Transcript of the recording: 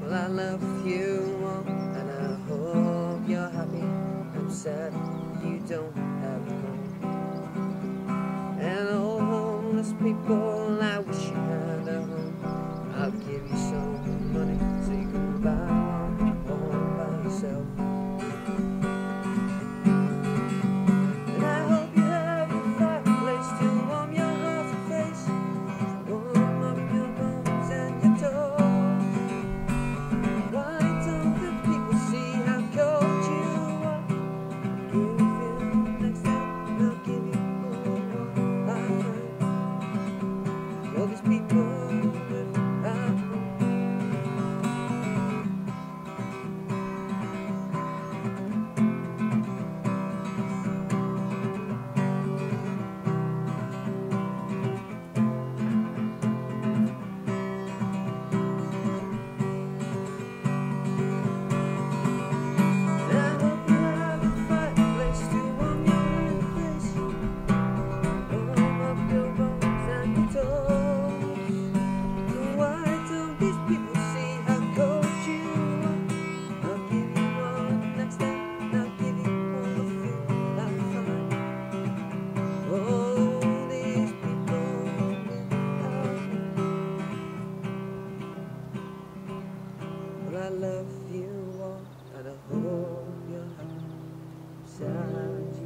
Well, I love you all, and I hope you're happy. I'm sad you don't have a home. And all homeless people, I wish you had a home. I'll give you some money so you can buy one all by yourself. And I hope you have a fireplace to warm your heart and face, warm up your bones and your toes. Why don't the people see how cold you are? Give you feel next time, I'll give you all I find. All these people without home. I love you all, and I hope you're happy.